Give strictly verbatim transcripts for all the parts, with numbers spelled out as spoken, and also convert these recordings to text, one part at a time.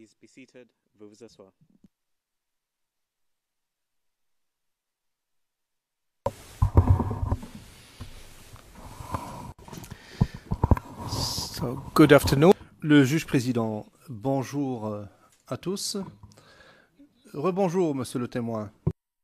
Please be seated. Veuillez vous asseoir. So, good afternoon. Le juge président, bonjour euh, à tous. Rebonjour, monsieur le témoin.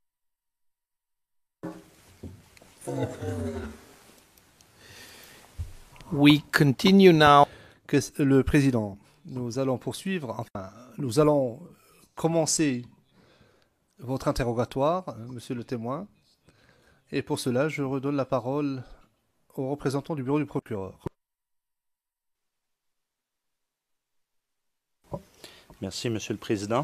We continue now. Que, le président, nous allons poursuivre, enfin, nous allons commencer votre interrogatoire, monsieur le témoin. Et pour cela, je redonne la parole au représentant du bureau du procureur. Merci, Monsieur le Président.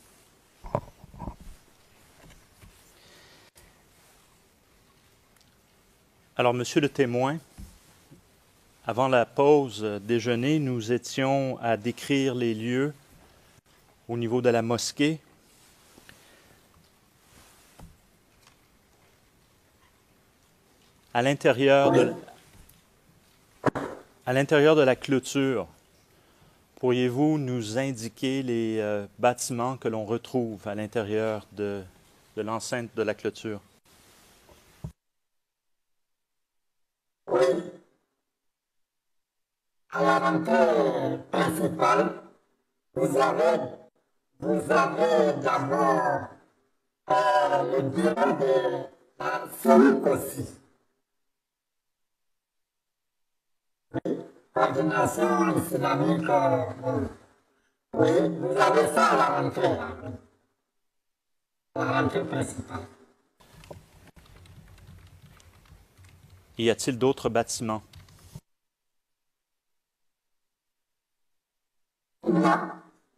Alors, Monsieur le témoin, avant la pause déjeuner, nous étions à décrire les lieux au niveau de la mosquée. À l'intérieur de, à l'intérieur de la clôture, pourriez-vous nous indiquer les euh, bâtiments que l'on retrouve à l'intérieur de, de l'enceinte de la clôture? Oui. À la rentrée principale, vous avez, vous avez d'abord euh, le bureau de la Sonic aussi. Oui. Coordination islamique. Euh, oui, vous avez ça à la rentrée. Là, oui. La rentrée principale. Y a-t-il d'autres bâtiments? Non.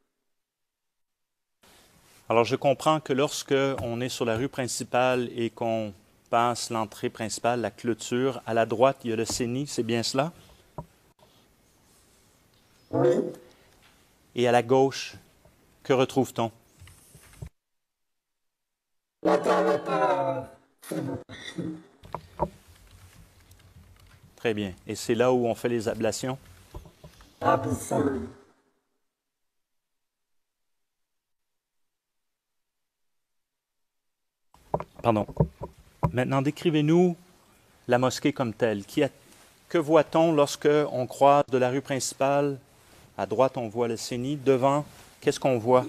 Alors, je comprends que lorsque on est sur la rue principale et qu'on passe l'entrée principale, la clôture, à la droite, il y a le C E N I, c'est bien cela? Oui. Et à la gauche, que retrouve-t-on? La toilette. Euh, Très bien. Et c'est là où on fait les ablations? la piscine. Pardon. Maintenant, décrivez-nous la mosquée comme telle. Qui a, que voit-on lorsque on croise de la rue principale? À droite, on voit le C E N I. Devant, qu'est-ce qu'on voit?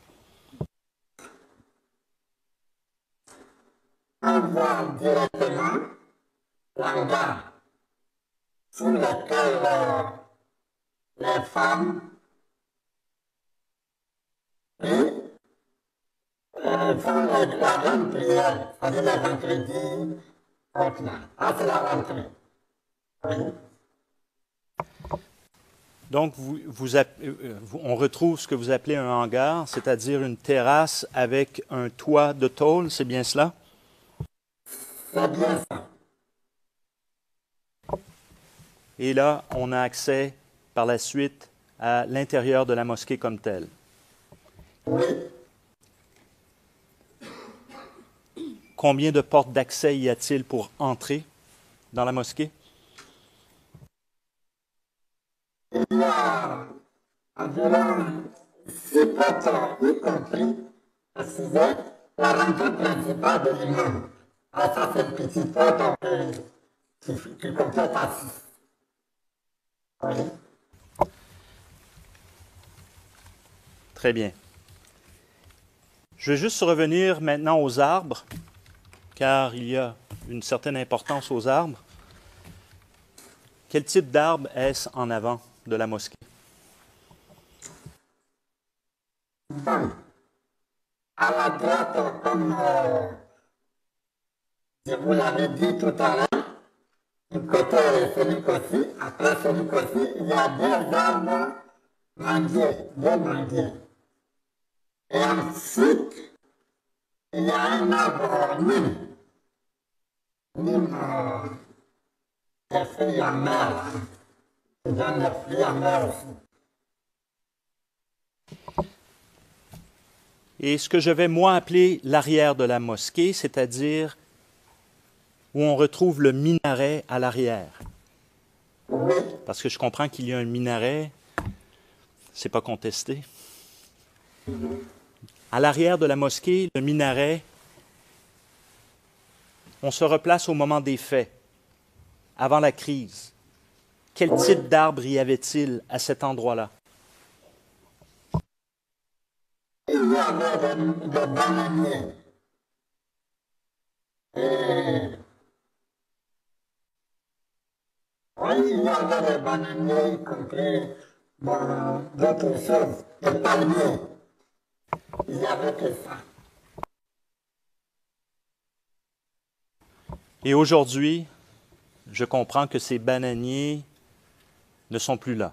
On voit directement l'hangar sur lequel euh, les femmes oui, euh, font les, la grande prière, c'est-à-dire les vendredis. Ah, c'est la rentrée. Oui. Donc, vous, vous, vous, on retrouve ce que vous appelez un hangar, c'est-à-dire une terrasse avec un toit de tôle, c'est bien cela? C'est bien ça. Et là, on a accès par la suite à l'intérieur de la mosquée comme telle. Oui. Combien de portes d'accès y a-t-il pour entrer dans la mosquée? Il y a environ six portes, y compris, précisé, la rentrée principale de l'imam. Ah, ça, c'est une petite porte euh, qui, qui complète à six. Oui. Très bien. Je vais juste revenir maintenant aux arbres, car il y a une certaine importance aux arbres. Quel type d'arbre est-ce en avant de la mosquée? Bon. À la droite, comme euh, je vous l'avais dit tout à l'heure, du côté Sonic aussi, après Sonic aussi, il y a deux arbres manguiers, deux manguiers. Et ensuite, il y a un arbre nîmes. Nîmes, euh, des fruits en mer, qui donne des fruits en mer aussi. Et ce que je vais, moi, appeler l'arrière de la mosquée, c'est-à-dire où on retrouve le minaret à l'arrière. Oui. Parce que je comprends qu'il y a un minaret, c'est pas contesté. À l'arrière de la mosquée, le minaret, on se replace au moment des faits, avant la crise. Quel type d'arbre y avait-il à cet endroit-là? Il y avait des, des bananiers. Et... Oui, il y avait des bananiers, y compris bon, d'autres choses, des palmiers. Il n'y avait que ça. Et aujourd'hui, je comprends que ces bananiers ne sont plus là.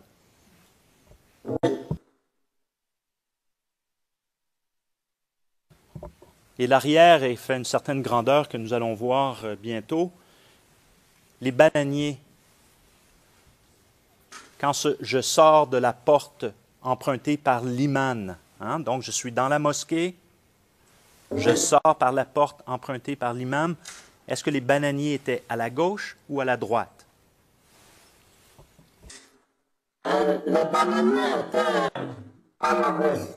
Et l'arrière est fait une certaine grandeur que nous allons voir bientôt. Les bananiers, quand ce, je sors de la porte empruntée par l'imam, hein, donc je suis dans la mosquée, je sors par la porte empruntée par l'imam, est-ce que les bananiers étaient à la gauche ou à la droite? Euh, les bananiers étaient à la gauche.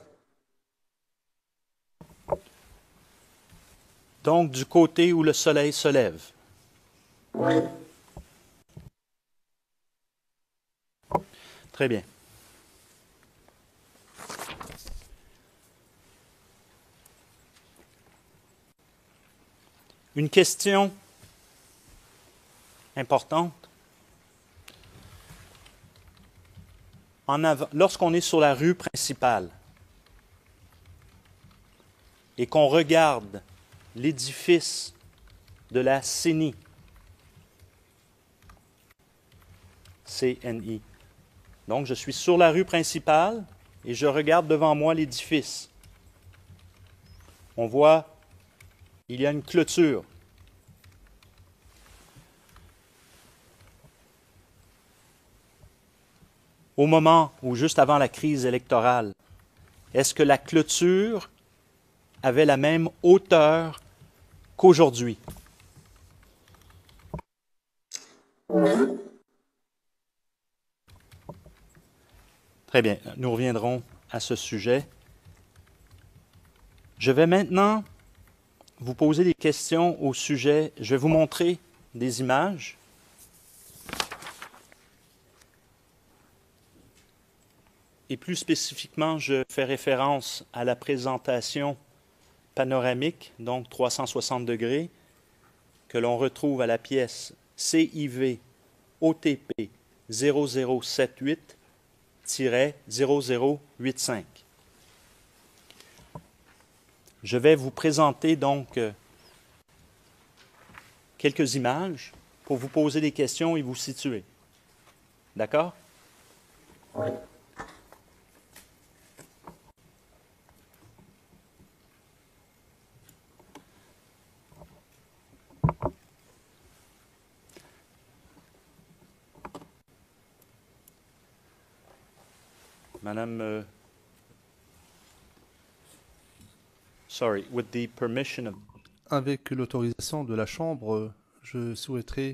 Donc, du côté où le soleil se lève. Oui. Très bien. Une question importante. En avant, lorsqu'on est sur la rue principale et qu'on regarde l'édifice de la C N I, C N I. Donc, je suis sur la rue principale et je regarde devant moi l'édifice. On voit, il y a une clôture. Au moment ou juste avant la crise électorale, est-ce que la clôture avait la même hauteur qu'aujourd'hui? Très bien, nous reviendrons à ce sujet. Je vais maintenant vous poser des questions au sujet. Je vais vous montrer des images. Et plus spécifiquement, je fais référence à la présentation panoramique, donc trois cent soixante degrés, que l'on retrouve à la pièce C I V O T P zéro zéro sept huit zéro zéro huit cinq. Je vais vous présenter donc euh, quelques images pour vous poser des questions et vous situer. D'accord? Oui. Madame, uh, sorry, with the permission of... Avec l'autorisation de la Chambre, je souhaiterais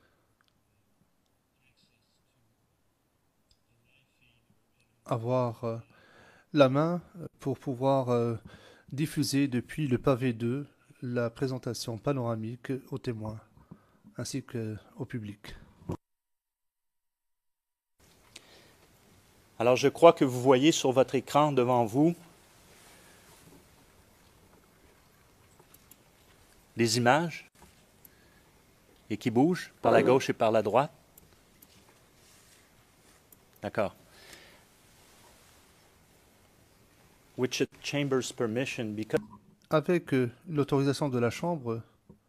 avoir euh, la main pour pouvoir euh, diffuser depuis le pavé deux la présentation panoramique aux témoins ainsi qu'au public. Alors, je crois que vous voyez sur votre écran devant vous les images et qui bougent par la gauche et par la droite. D'accord. With the chamber's permission, because... Avec euh, l'autorisation de la Chambre,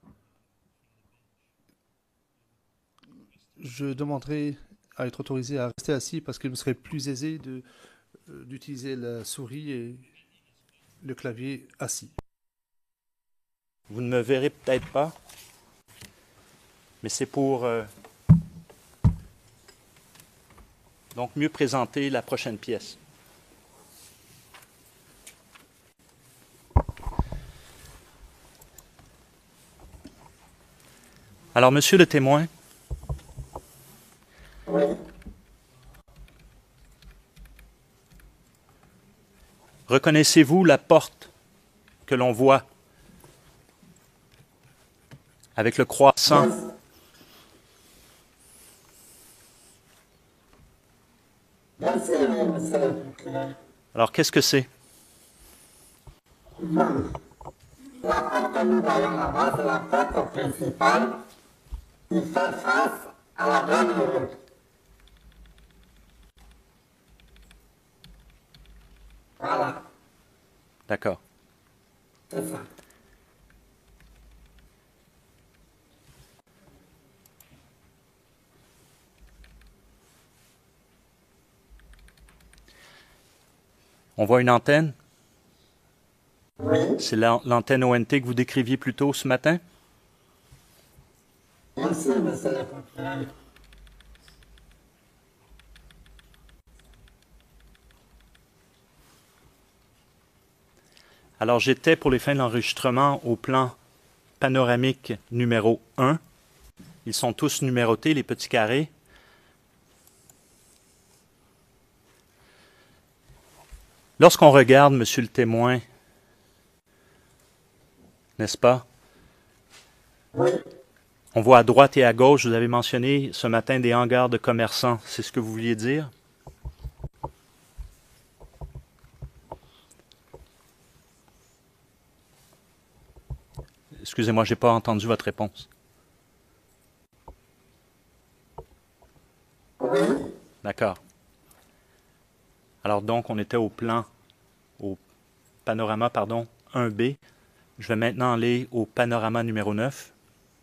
je demanderai à être autorisé à rester assis parce qu'il me serait plus aisé de, euh, d'utiliser la souris et le clavier assis. Vous ne me verrez peut-être pas, mais c'est pour euh, donc mieux présenter la prochaine pièce. Alors, monsieur le témoin, Reconnaissez-vous la porte que l'on voit avec le croissant? Merci, monsieur le procureur. Alors, qu'est-ce que c'est? Bon. La porte que nous voyons là-bas, c'est la porte principale qui fait face à la grande route. Voilà, D'accord. c'est ça. On voit une antenne. Oui, C'est la- l'antenne O N T que vous décriviez plus tôt ce matin. merci, monsieur le procureur. Alors, j'étais pour les fins de l'enregistrement au plan panoramique numéro un. Ils sont tous numérotés, les petits carrés. Lorsqu'on regarde, monsieur le témoin, n'est-ce pas? Oui, On voit à droite et à gauche, vous avez mentionné ce matin des hangars de commerçants. C'est ce que vous vouliez dire? Excusez-moi, je n'ai pas entendu votre réponse. oui, D'accord. Alors donc, on était au plan, au panorama, pardon, un B. Je vais maintenant aller au panorama numéro neuf.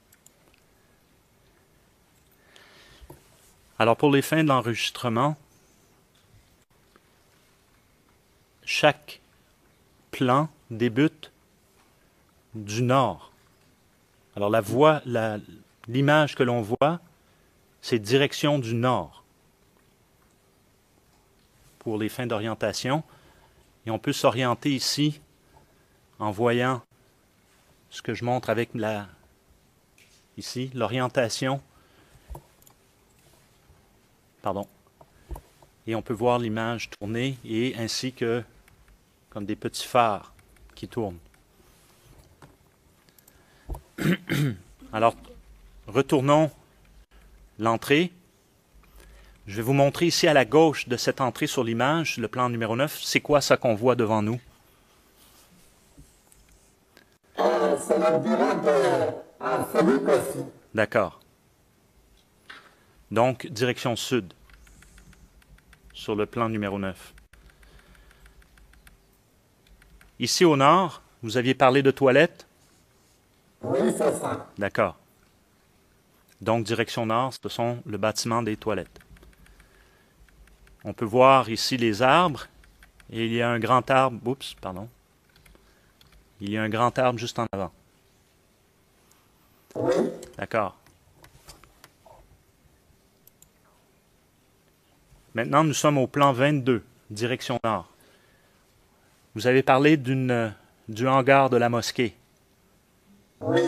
Alors, pour les fins de l'enregistrement, chaque plan débute du nord. Alors, la voie, la- l'image que l'on voit, c'est direction du nord pour les fins d'orientation. Et on peut s'orienter ici en voyant ce que je montre avec la, ici, l'orientation. Pardon. Et on peut voir l'image tourner et ainsi que comme des petits phares qui tournent. Alors, retournons l'entrée. Je vais vous montrer ici à la gauche de cette entrée sur l'image, le plan numéro neuf. C'est quoi ça qu'on voit devant nous? euh, c'est le bureau de euh, Philippe aussi. D'accord. Donc, direction sud, sur le plan numéro neuf. Ici au nord, vous aviez parlé de toilettes? Oui, c'est ça. D'accord. Donc, direction nord, ce sont le bâtiment des toilettes. On peut voir ici les arbres, et il y a un grand arbre, oups, pardon. Il y a un grand arbre juste en avant. Oui, D'accord. Maintenant, nous sommes au plan vingt-deux, direction nord. Vous avez parlé d'une, du hangar de la mosquée. oui,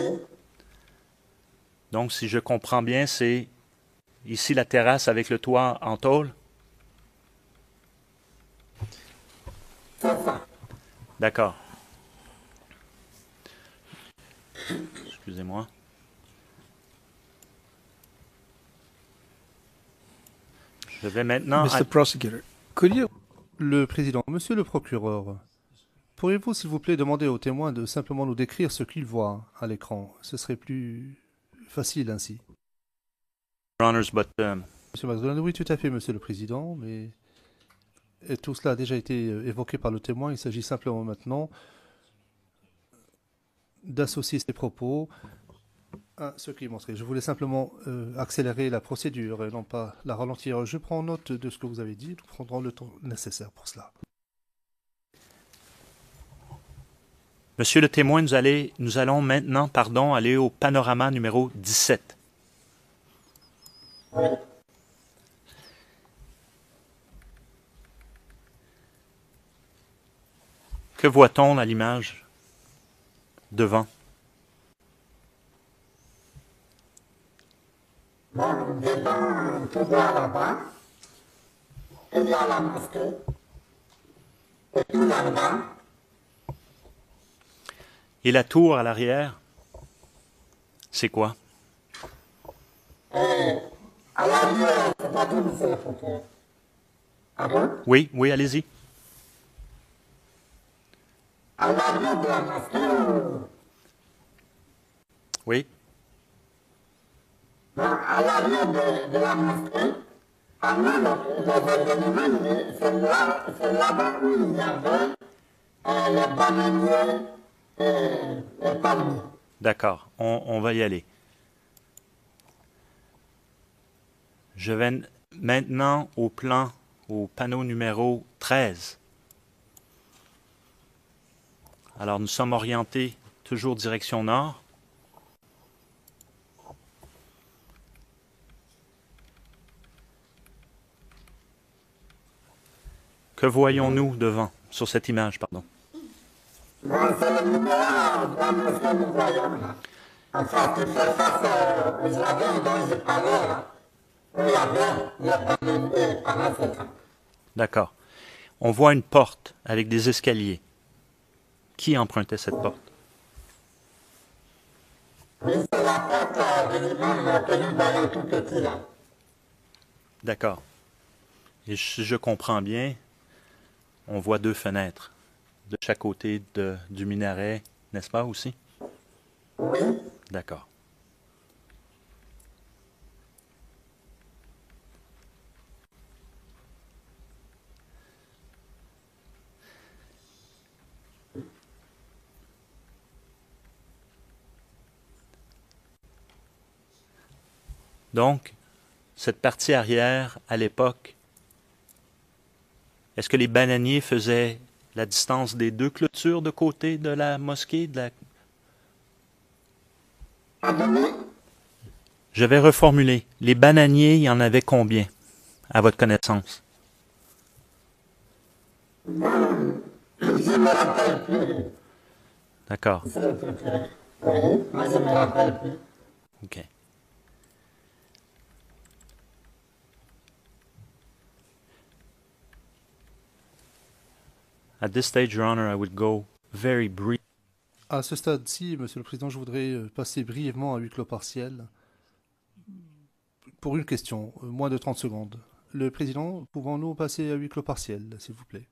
Donc, si je comprends bien, c'est ici la terrasse avec le toit en tôle. c'est ça. D'accord. Excusez-moi. Je vais maintenant... mister Prosecutor, could you- le président, monsieur le procureur, pourriez-vous s'il vous plaît demander aux témoins de simplement nous décrire ce qu'ils voient à l'écran? Ce serait plus facile ainsi. Your Honors, but, um, Monsieur McDonald, oui, tout à fait, monsieur le président, mais et tout cela a déjà été euh, évoqué par le témoin. Il s'agit simplement maintenant d'associer ces propos à ce qui est montré. Je voulais simplement euh, accélérer la procédure et non pas la ralentir. Je prends note de ce que vous avez dit. Nous prendrons le temps nécessaire pour cela. Monsieur le témoin, nous, allez, nous allons maintenant, pardon, aller au panorama numéro dix-sept. Que voit-on à l'image devant? Bon, devant, tout droit là-bas, il y a la mosquée. Et puis là-dedans, Et la tour à l'arrière, c'est quoi? à l'arrière, c'est-à-dire, monsieur, faut que... Ah bon? Oui, oui, allez-y. À l'arrière de la mosquée, ou... Oui. Bon, à l'arrière de, de la mosquée, à moi, le, le événement, c'est là, c'est là-bas où il y avait euh, les bananiers et les palmiers. D'accord, on, on va y aller. Je vais n- maintenant au plan, au panneau numéro treize. Alors, nous sommes orientés toujours direction nord. Que voyons-nous devant, sur cette image, pardon? Bon, c'est le numéro de la mosquée que nous voyons là. En fait, tout fait face euh, au jardin dont je parlais là, où il y avait les bananiers pendant ce temps. D'accord. On voit une porte avec des escaliers. Qui empruntait cette porte? Oui, c'est la porte euh, de l'imam que nous voyons tout petit là. D'accord. Et si je comprends bien, on voit deux fenêtres de chaque côté de, du minaret, n'est-ce pas aussi? Oui, D'accord. Donc, cette partie arrière, à l'époque, est-ce que les bananiers faisaient la distance des deux clôtures de côté de la mosquée? De la... pardonnez, Je vais reformuler. Les bananiers, il y en avait combien, à votre connaissance? je ne me rappelle plus. D'accord. S'il vous plaît. Oui, moi je ne me rappelle plus. OK. At this stage, Your Honor, I would go very brief. À ce stade-ci, Monsieur le Président, je voudrais euh, passer brièvement à huis clos partiel pour une question, euh, moins de trente secondes. Le Président, pouvons-nous passer à huis clos partiel, s'il vous plaît?